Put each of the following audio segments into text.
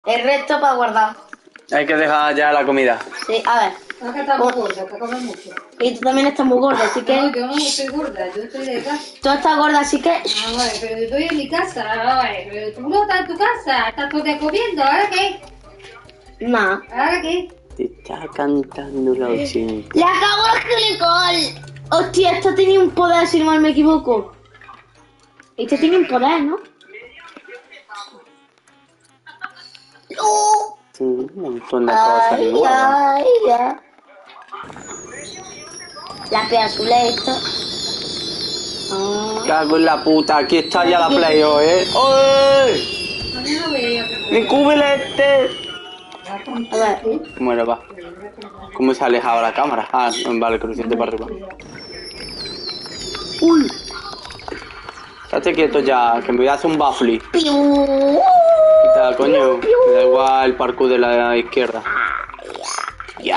El resto para guardar. Hay que dejar ya la comida. Sí, a ver. No, que estás muy gorda, que comes mucho. Y tú también estás muy gorda, así que... No, yo no estoy gorda, yo estoy de casa. Tú estás gorda, así que... Ah, vale, pero yo estoy en mi casa, vale, pero tú no estás en tu casa, estás todo día comiendo, ¿ahora qué? No. ¿Ahora qué? Te está cantando la 80. ¡Le acabo de gol! Hostia, esto tenía un poder, si no me equivoco. Este tiene un poder, ¿no? ¡No! Sí, un montón de cosas Ay, nuevas. ay, ay. La P azul es esto. Ah. Cago en la puta, aquí está ya la Play, ¡Oye! No, yo no veía que... ¡Mi cubilete! A ver. ¿Cómo era, va? ¿Cómo se ha alejado la cámara? Ah, vale, cruciente para arriba. Uy. Estate quieto ya, que me voy a hacer un baffle. Piu. Quita, coño. Me da igual el parkour de la izquierda. Ya.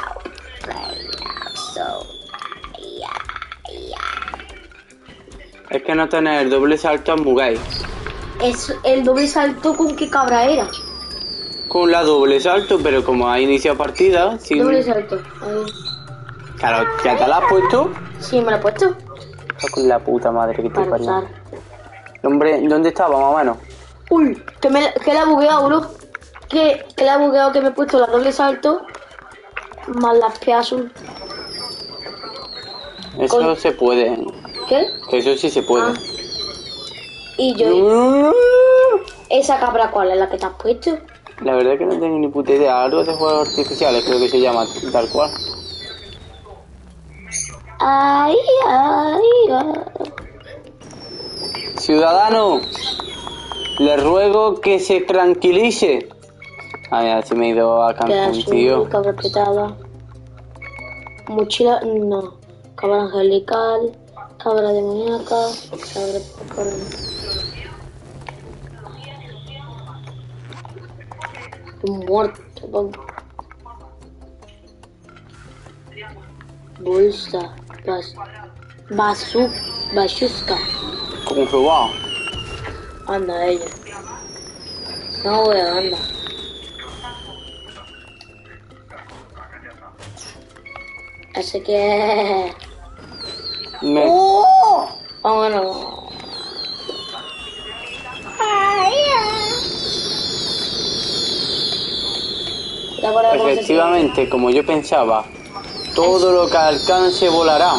Es que no tener doble salto es muy gay. Es el doble salto con qué cabra era. Con la doble salto, pero como ha iniciado partida, sí. Doble salto. Ahí. Claro, ¿ya te la has puesto? Sí, me lo he puesto. Con la puta madre que te Para parió. usar. Hombre, ¿dónde estaba, más o menos? Uy, que la he bugueado, bro. Que la he bugueado, que me he puesto la doble salto. Más las P azul. Eso Con- se puede. ¿Qué? Eso sí se puede. Ah. Y yo, esa cabra, ¿cuál es la que te has puesto? La verdad que no tengo ni puta idea. Algo de juegos artificiales creo que se llama tal cual. Ay, ay, ay. Ciudadano, le ruego que se tranquilice. Ay, ya se me ha ido a P Cancún, azul, tío. cabra petada. Mochila, no. Cabra angelical. Cabra demoníaca. Cabra... Muerto. Bolsa. Basuska. Comprobado. Anda ella. No, güey, anda. Así que... Me... ¡Oh! Vámonos. Ay, ay. ¿Te acuerdas cómo se Efectivamente, como yo pensaba, todo lo que alcance volará.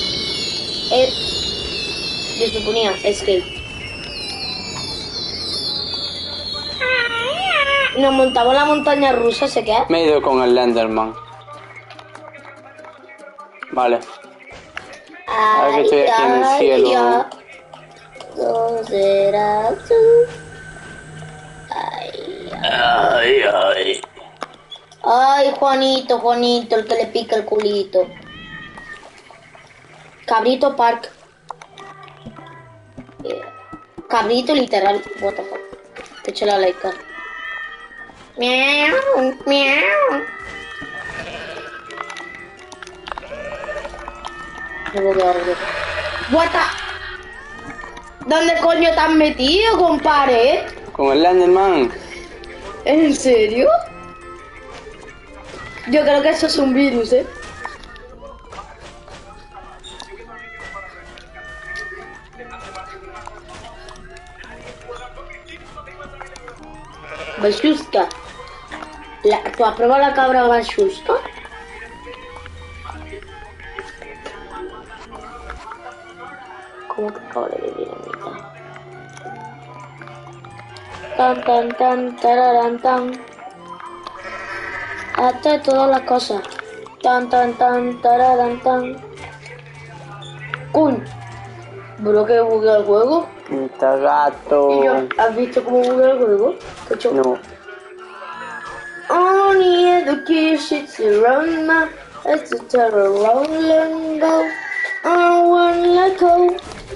Yo suponía, escape. Nos montamos la montaña rusa, ¿se qué? Me he ido con el Lenderman. Vale. Ahora que estoy aquí en el cielo. ¿Dónde serás tú? Ay, ay. Ay, Juanito, Juanito, el que le pica el culito. Cabrito Park. Cabrito literal. What the fuck. Te echo la like. Miau, miau. Me voy a quedar yo. What the... ¿Dónde coño te has metido, compadre? Con el Lenderman. ¿En serio? Yo creo que eso es un virus, ¿eh? Basuska. ¿Tú has probado la cabra Basuska? ¿Cómo que cabra de dinamita? Tan, tan, tan, tararán, tan. Hazte todas las cosas. Tan, tan, tan, tararán, tan. ¡Coño! ¿Bro que buguea el juego? Está gato. ¿Y yo? ¿Has visto cómo buguea el juego? ¿Qué hecho? No. Only the kisses around my as the terror rolling go. I wanna let go.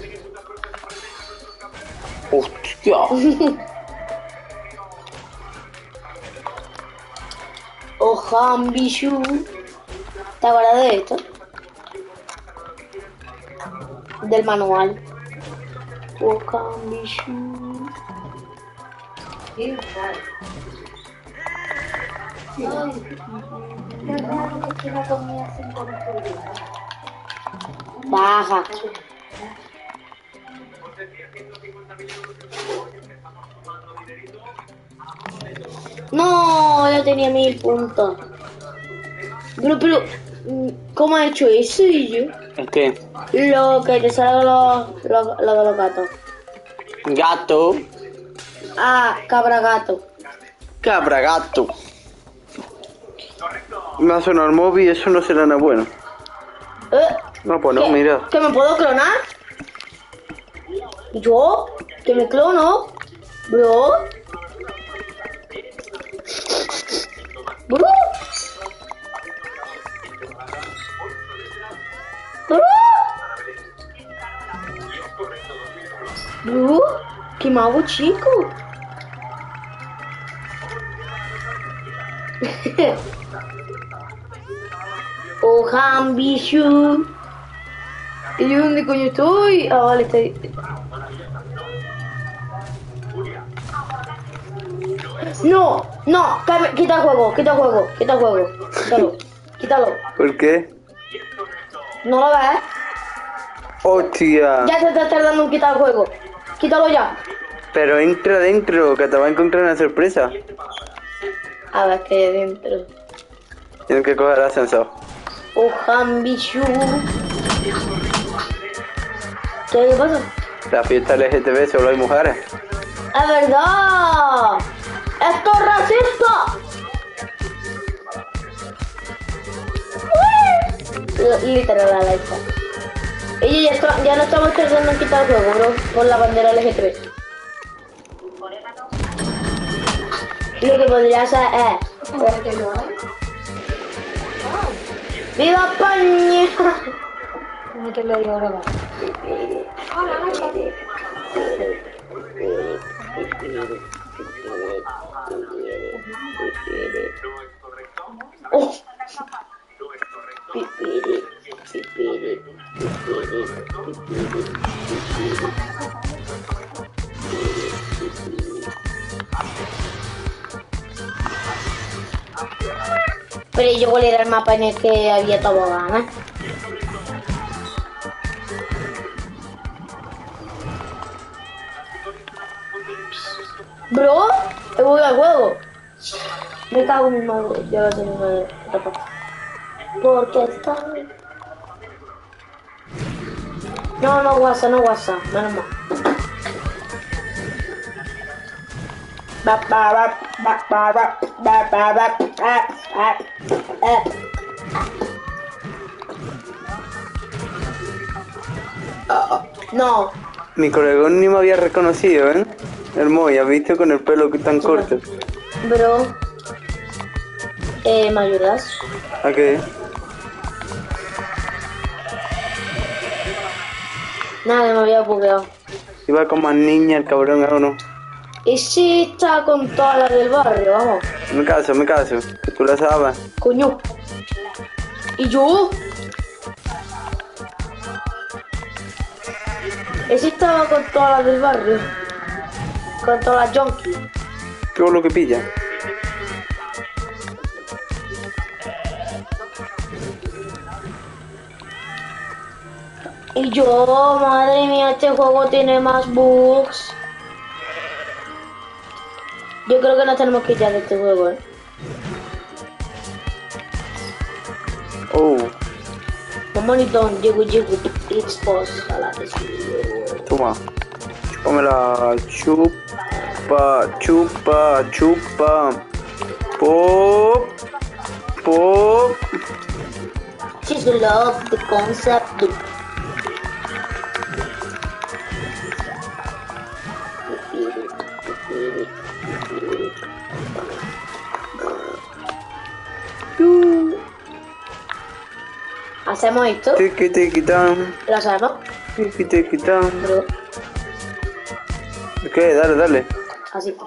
Hostia. Oh, Hambishu. ¿Te acuerdas de esto? Del manual. Oh, Hambishu. Sí, vale. Baja. No, ya tenía 1000 puntos. Pero, ¿cómo ha hecho eso y yo? ¿Es qué? Lo que te salga lo de los gatos. Gato. Ah, cabra gato. Cabra gato. Me ha sonado el móvil y eso no será nada bueno. No, pues no, ¿Qué? mira. ¿Que me puedo clonar? ¿Yo? ¿Que me clono? Bro. Bro. Bro. Bro. ¿Qué me hago, chico? Oh, ambition. ¿Y yo dónde coño estoy? Ah, vale, estoy. No, no, quita el juego, quítalo, quítalo. ¿Por qué? ¿No lo ves? ¡Hostia! Ya te está tardando en quitar el juego. Quítalo ya. Pero entra dentro, que te va a encontrar una sorpresa. A ver, que hay dentro. Tienes que coger el ascensor. Oh, ambition. ¿Qué pasa? La fiesta LGTB solo hay mujeres. ¡Es verdad! ¡Esto es racista! Literal a la esta. Oye, ya no estamos tardando en quitar el juego, bro, con la bandera LG3. Lo que podría hacer es... ¡Viva España! ¿Cómo te lo digo ahora? Oh. Pero yo cuál era el mapa en el que había tobogán, ¿eh? Bro, he vuelto al juego. Me cago en mi madre, yo lo tengo madre. Porque está... No WhatsApp, menos mal. No. Mi colegón ni me había reconocido, ¿eh? El Moy, ¿has visto con el pelo tan corto? Bro, ¿me ayudas? ¿A qué? Nada, me había bugueado. Iba con más niña el cabrón, ¿o no? Y sí está con todas las del barrio, vamos. Me caso, que tú la sabes. Coño. ¿Y yo? Ese estaba con todas las del barrio. Con todas las junkies. ¿Qué es lo que pilla? Y yo, madre mía, este juego tiene más bugs. Yo creo que nos tenemos que ir ya de este juego, ¿eh? Oh, Mamonitón, llego, it's boss, a la vez. toma. Chúpamela. Chupa. Pop. She's love the concept. ¿Hacemos esto? Tiki-tiki-tan. ¿Lo hacemos? Tiki-tiki-tan. Bro, ¿Qué? Dale. así.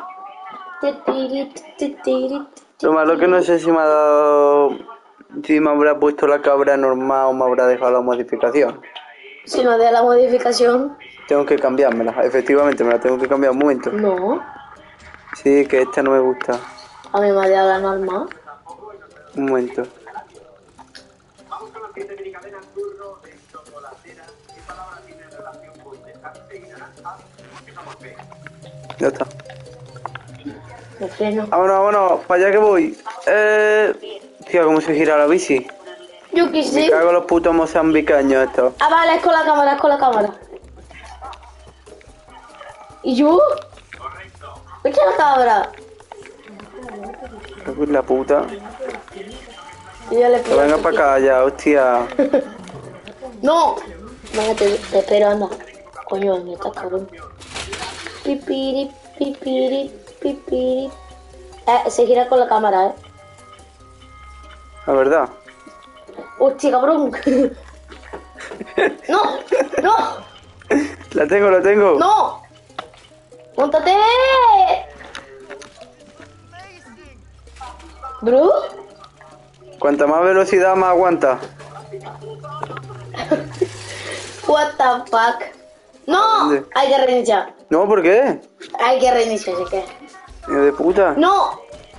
Lo malo que no sé si me ha dado... Si me habrá puesto la cabra normal o me habrá dejado la modificación. Si nos da la modificación, Tengo que cambiármela. Efectivamente, me la tengo que cambiar un momento. no. Sí, que esta no me gusta. A mí me ha dado la norma. Un momento. Ya está. Me freno. Vámonos, vámonos, para allá que voy. Tío, ¿cómo se gira la bici? Yo qué Me sé. cago en los putos mozambicaños estos. Ah, vale, es con la cámara, es con la cámara. ¿Y yo? ¿Echa la cámara? Cago en la puta. Y yo le Que venga para acá ya, hostia. ¡No! Venga, te espero, anda. Coño, ¿dónde estás, cabrón? Pipiri, pipiri, pipiri. Se gira con la cámara, La verdad. ¡Hostia, cabrón! ¡No! ¡No! La tengo. ¡No! ¡Móntate! ¿Bro? Cuanta más velocidad, más aguanta. What the fuck? ¡No! ¿Dónde? Hay que reiniciar. No, ¿por qué? Hay que reiniciar, ¿sí que? Hijo de puta. ¡No!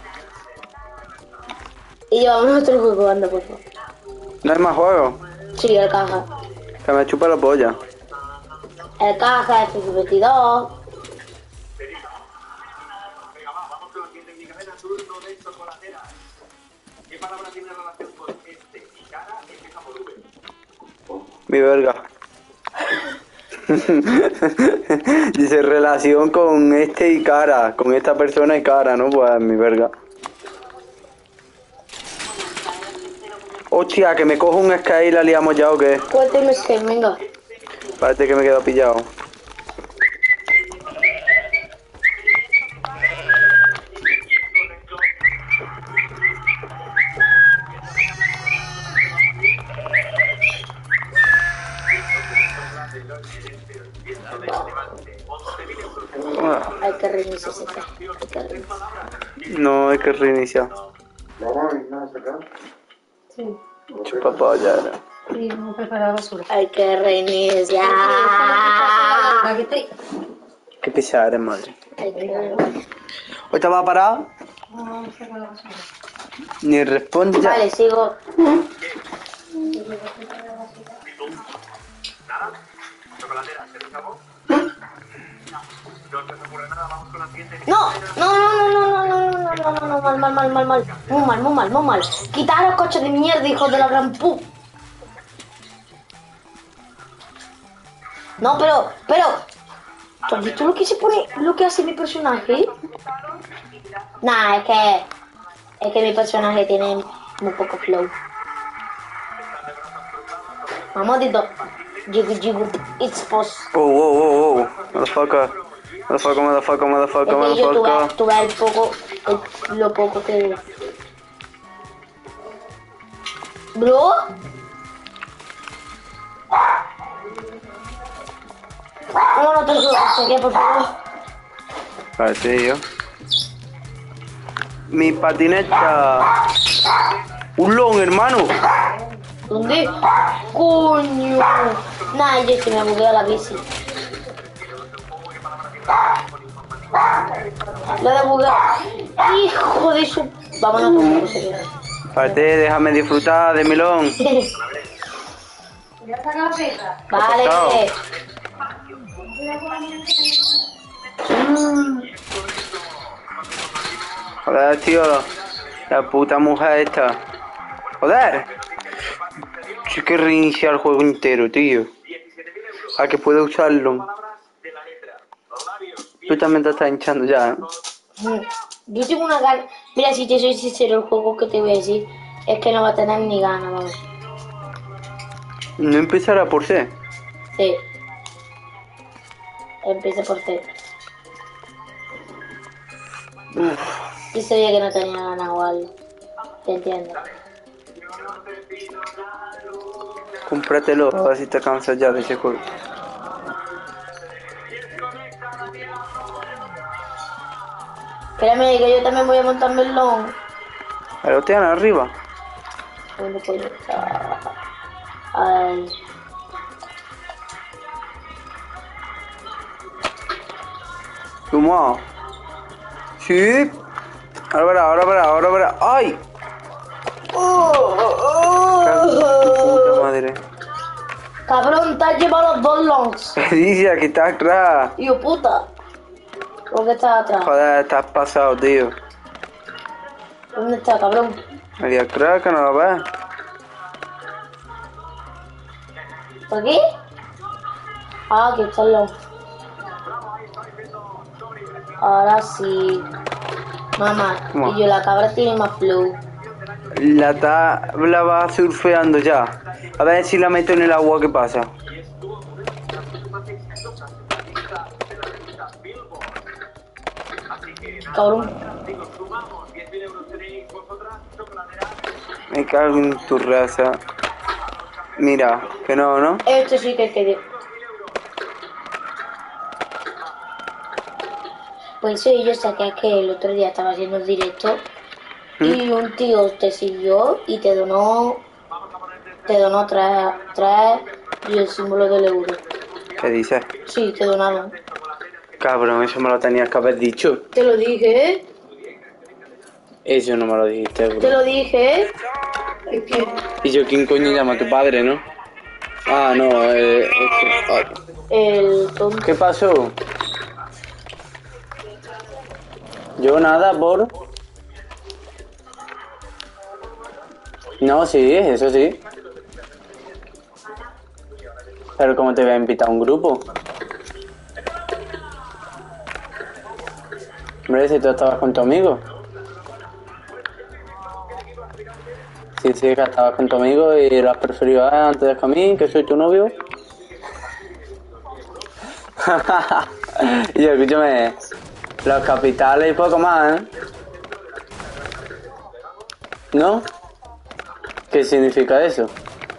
Y llevamos otro juego, anda, por favor. No hay más juegos. Sí, el caja. Que me chupa la polla. El caja, el FIFA 22. Mi verga. Dice relación con este y cara. Con esta persona y cara, ¿no? Pues mi verga. Hostia, que me cojo un Sky y la liamos ya o qué. Cuénteme que venga. Parece que me he quedado pillado. Hay que reiniciar ese caja. Hay que reiniciar. No, hay que reiniciar. Sí. Chupa polla, ¿no? Sí, no prepara la basura. Hay que reiniciar. Aquí está. Qué pesada eres, madre. Hay que reiniciar. ¿Hoy te vas a parar? Vamos a sacar la basura. Ni responde ya. Vale, sigo. No, mal. Muy mal. Quitar los coches de mierda, hijos de la gran pu. No, pero. ¿Tú has visto lo que se pone, lo que hace mi personaje? Nah, es que mi personaje tiene muy poco flow. Mamadito. Jigu, it's post. Oh. Motherfucker. Es que yo tuve lo poco que... Bro. No te jodas, por favor. Parece yo. Mi patineta. Un long, hermano. ¿Dónde? Coño. Nah, yo se me bugueó la bici. Lo de buguear. Hijo de su... Vámonos con un Parece, déjame disfrutar de milón. Ya saca la pesa. Vale. Joder, tío. La puta mujer esta. Joder. Sí que reiniciar el juego entero, tío. A que pueda usarlo. Tú también te estás hinchando ya, ¿eh? Yo tengo una gana... Mira, si te soy sincero, el juego que te voy a decir es que no va a tener ni ganas, vamos. No empezará por C. Sí. Empieza por C. Y sabía que no tenía ganas o algo. Te entiendo. Cómpratelo, a ver si te cansas ya de ese juego. Espérame, que yo también voy a montarme el long. Pero te dan arriba. ¿Dónde coño está? Ay. Toma. Sí. Ahora verá, ahora verá. ¡Ay! Cago en tu puta madre. Cabrón, te has llevado los dos longs. Dice que está atrás. Hijo puta. ¿Por qué estás atrás? Joder, estás pasado, tío. ¿Dónde está, cabrón? Ahí atrás, que no lo ves. ¿Por aquí? Ah, aquí está el long. Ahora sí. Mamá, ¿Cómo? y yo la cabra tiene más flow. La va surfeando ya. A ver si la meto en el agua, ¿qué pasa? Cabrón. Me cago en tu raza. Mira, que no, ¿no? Este sí que quedé. Pues sí, yo saqué que el otro día estaba haciendo el directo y un tío te siguió y te donó tres y el símbolo del euro. ¿Qué dices? Sí, te donaron. Cabrón, eso me lo tenías que haber dicho. Te lo dije, ¿eh? Eso no me lo dijiste, bro. Te lo dije, ¿eh? Es que Y yo, ¿quién coño llama a tu padre, no? Ah, no, es que... ay. el tonto. ¿Qué pasó? Yo nada, por... No, sí, eso sí. Pero ¿cómo te voy a invitar a un grupo? Hombre, si tú estabas con tu amigo. Sí, que estabas con tu amigo y lo has preferido antes que a mí, que soy tu novio. Y yo, escúchame, los capitales y poco más, ¿eh? ¿No? ¿Qué significa eso?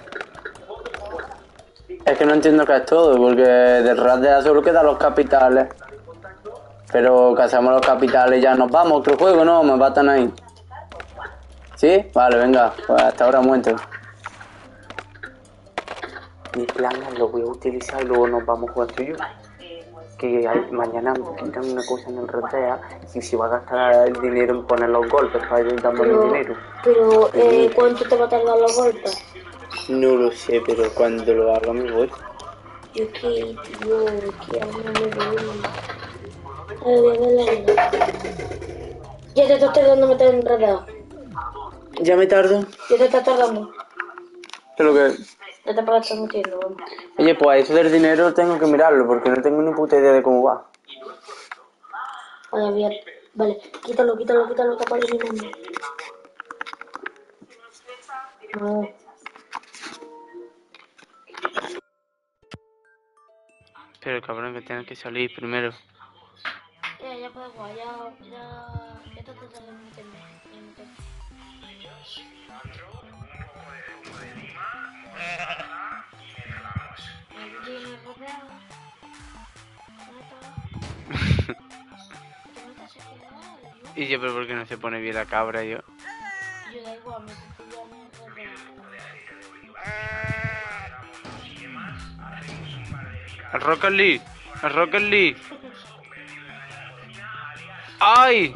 Es que no entiendo qué es todo, porque del Ras de solo quedan los capitales. Pero que hacemos los capitales y ya nos vamos, otro juego, ¿no? Me batan ahí. ¿Sí? Vale, venga, pues hasta ahora muerto. Mi plan lo voy a utilizar y luego nos vamos a jugar tú y yo. Que mañana me quitan una cosa en el Red y si va a gastar el dinero en poner los golpes para ir dando el dinero. Pero, ¿cuánto te va a tardar los golpes? No lo sé, pero cuando lo haga me voy. Yo qué, tío, que no me voy. A ver, voy a ver la vida. Ya te estás tardando meter enredado. ¿Ya me tardo? Ya te estás tardando. ¿Qué es lo que...? Ya te puedes estar metiendo, vamos. Oye, pues eso del dinero tengo que mirarlo, porque no tengo ni puta idea de cómo va. Vale, bien. Vale, quítalo, que apague mi nombre. No. Pero cabrón, que tienes que salir primero. Ya puedes jugar, ya te estás tardando en meterme. Y yo, pero ¿por qué no se pone bien la cabra yo? Yo da igual, me estoy pillando. ¡El Rocket League! ¡El Rocket League! ¡Ay!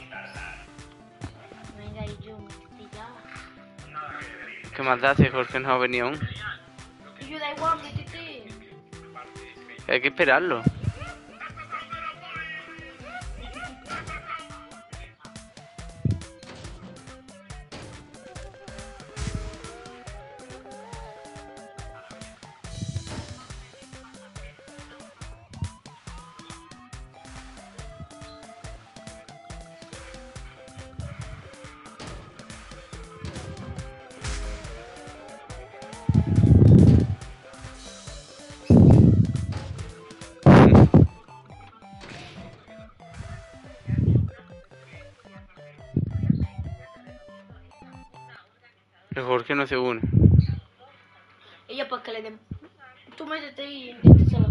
Venga, y yo me estoy pillando. ¿Qué más da si Jorge no ha venido aún? Y yo da igual, métete. Hay que esperarlo. El Jorge no se une. Ella pues que le den. Tú métete y intentes